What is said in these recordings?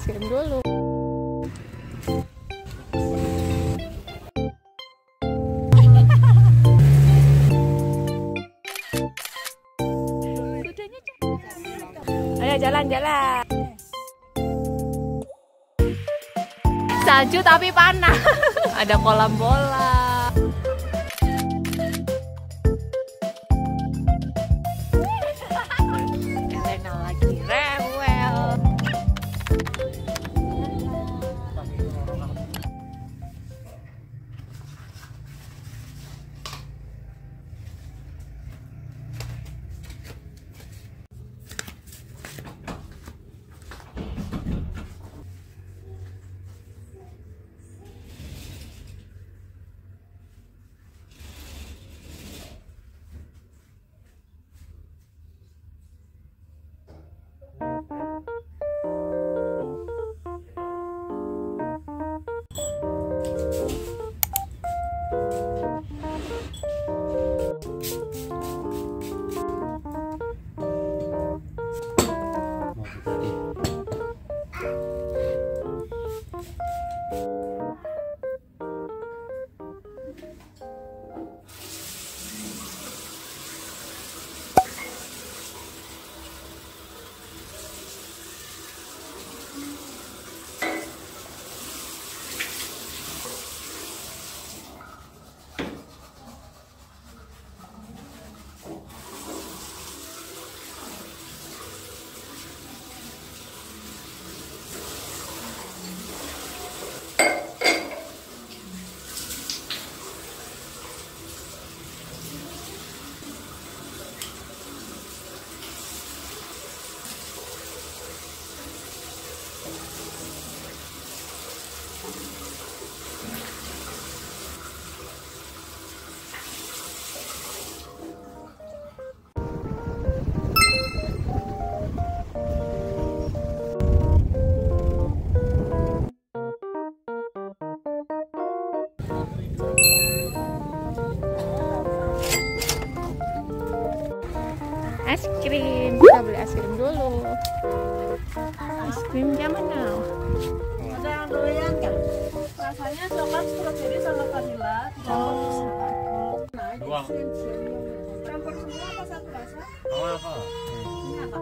krim dulu. Ayo jalan-jalan. Salju tapi panas. Ada kolam bola. Elena lagi rewel. Es krim, kita beli es krim dulu. Es krim zaman now. Ada yang doyan kan? Rasanya coklat, stroberi sama vanila. Dua. Campur semua apa satu rasa? Apa? Ini apa?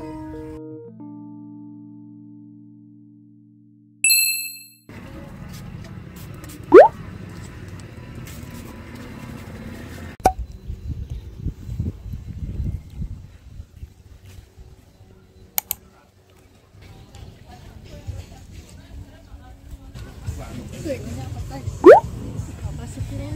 Apa sih kira?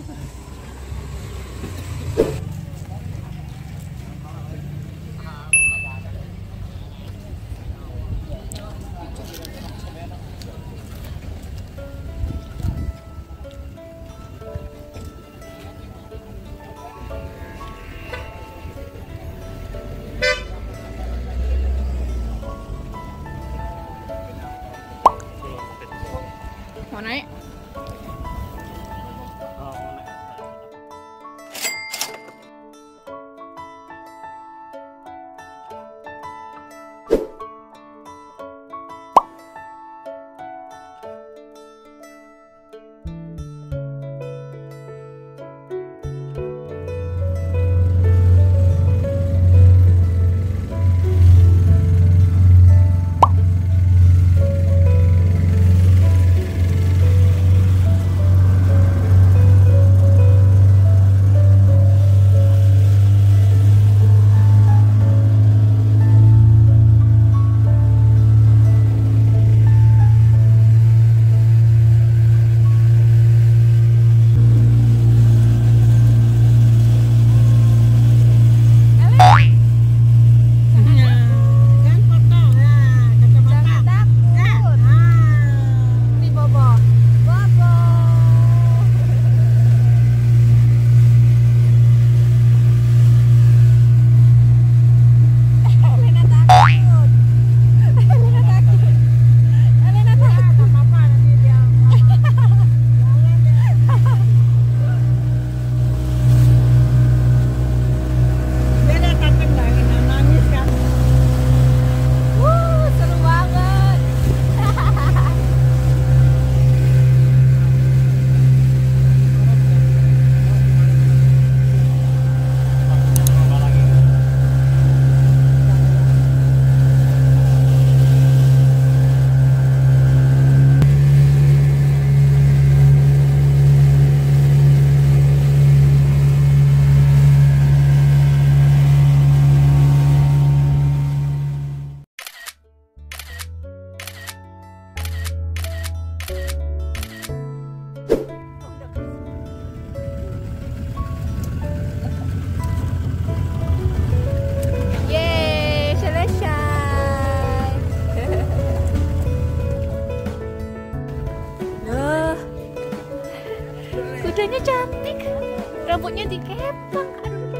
dikepak.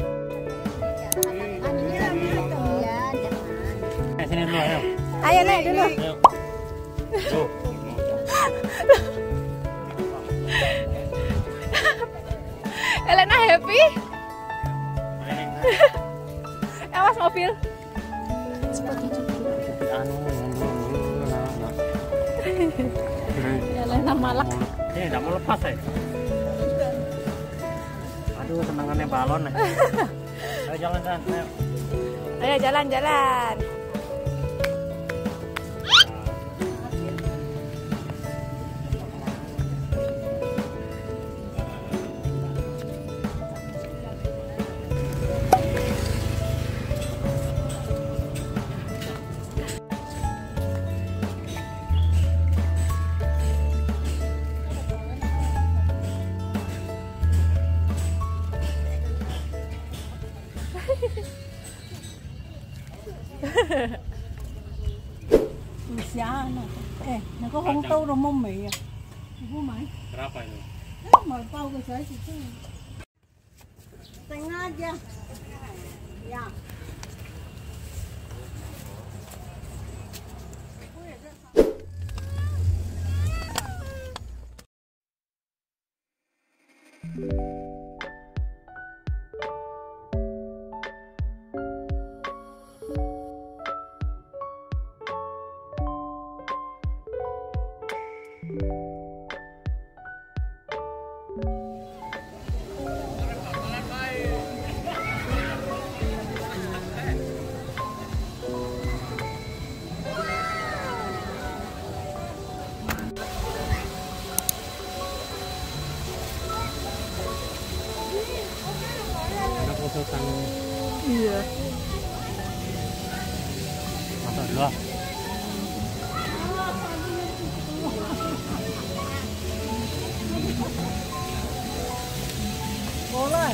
Sini dulu, ayo. Ayo naik dulu. Ayo. Tuh. Elena happy. Awas mobil. Elena malak. Ini tidak mau lepas ya. Aduh, senangannya balon ya. Ayo jalan kan. Ayo. Ayo jalan-jalan. Siapa? Nako không tâu rồi mông mì à? Không mày? Berapa ini? Mau tau ke saya situ. Setengah aja. Ya. Iya. Masuk dulu. Boleh.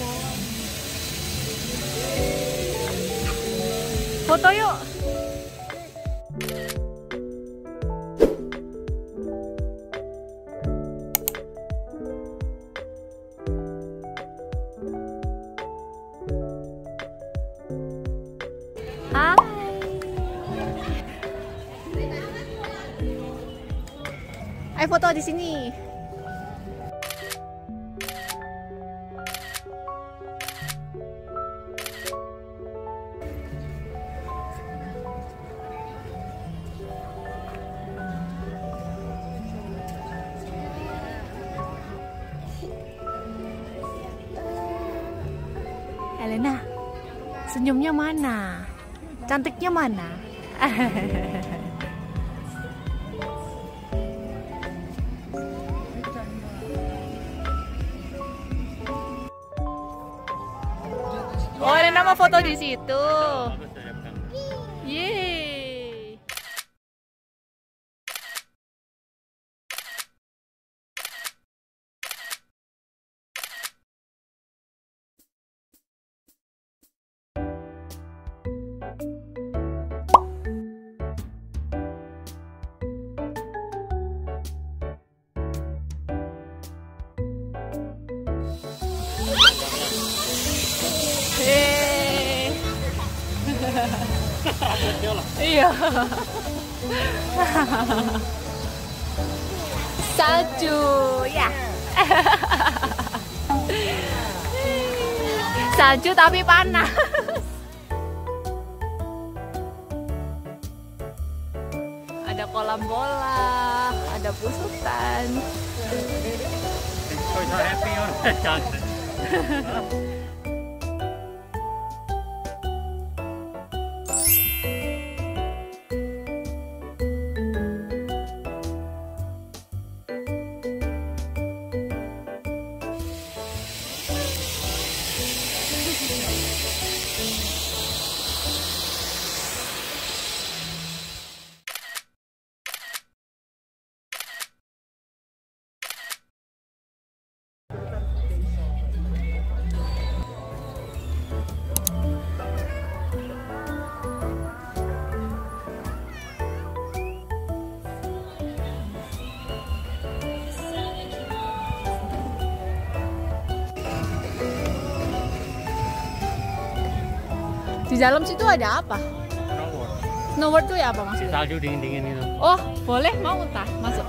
Foto yuk. Hai. Ayo foto di sini. Elena, senyumnya mana? Cantiknya mana? Oh, Elena mau foto di situ. Yeay. Hehehe. Iya. Salju, ya. Salju tapi panas. Ada kolam bola, ada pusutan. So happy or jangan. Di dalam situ ada apa? Snowboard tuh ya apa maksudnya? Salju dingin-dingin itu. Oh, boleh mau tah masuk.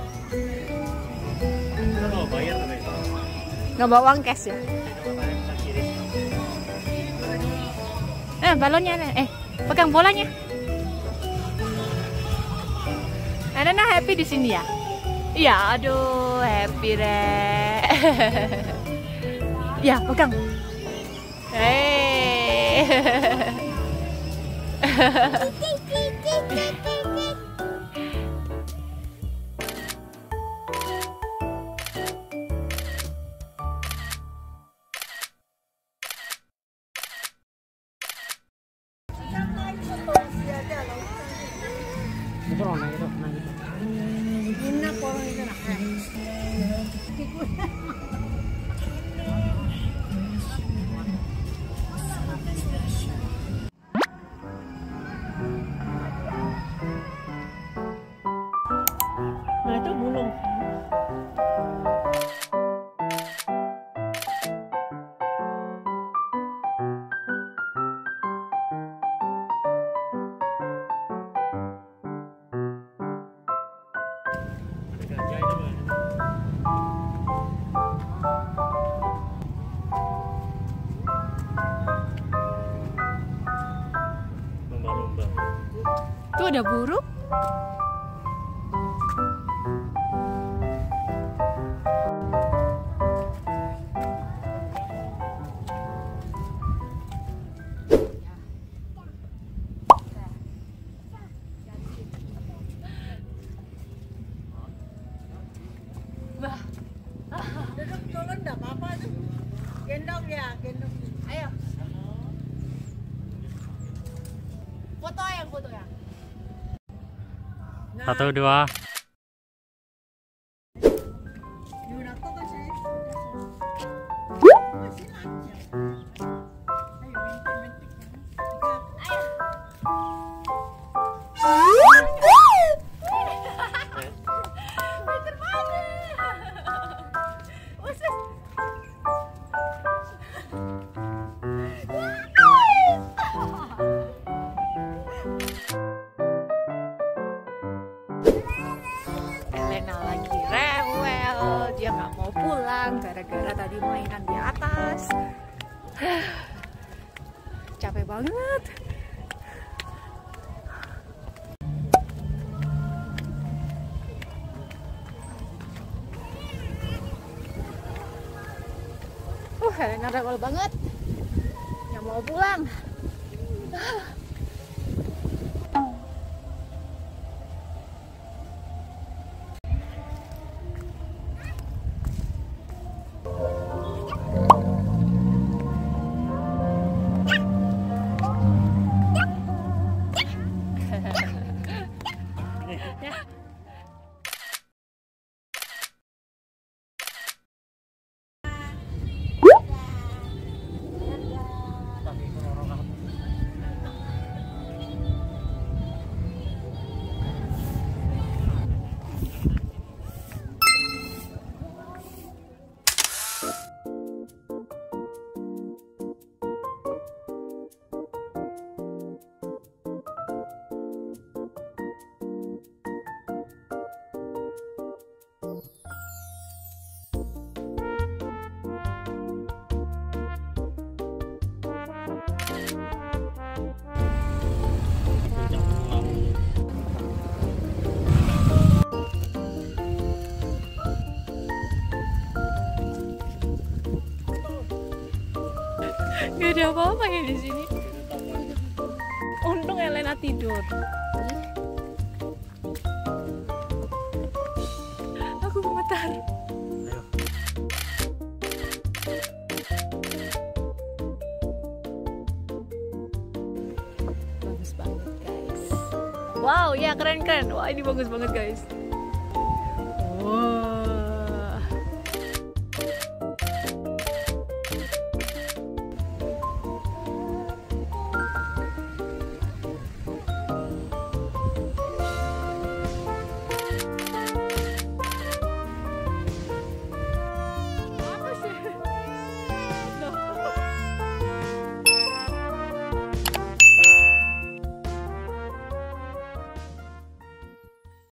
Itu lo bayar tapi. Nggak bawa uang cash ya? Balonnya nih. Pegang bolanya. Nah, happy di sini ya? Iya, aduh, happy deh. Ya, pegang. Itu lo naik itu, naik itu. Nah itu bulung. Gajah itu kan. Lumba-lumba. Tuh ada burung. Duduk turun enggak apa-apa tuh. Gendong ya, gendong. Ayo. Foto ya. Nah, 1, 2. Yuna tuh kan sih. Masih aja. Ayo mintik-mintik. Pinter banget. Usus. Elena lagi rewel, dia nggak mau pulang gara-gara tadi mainan di atas. Capek banget. Elena rewel banget, nggak mau pulang. Gak ada apa-apa ya di sini. Untung Elena tidur. Aku gemetar. Bagus banget guys. Wow, ya keren-keren. Wah, ini bagus banget guys.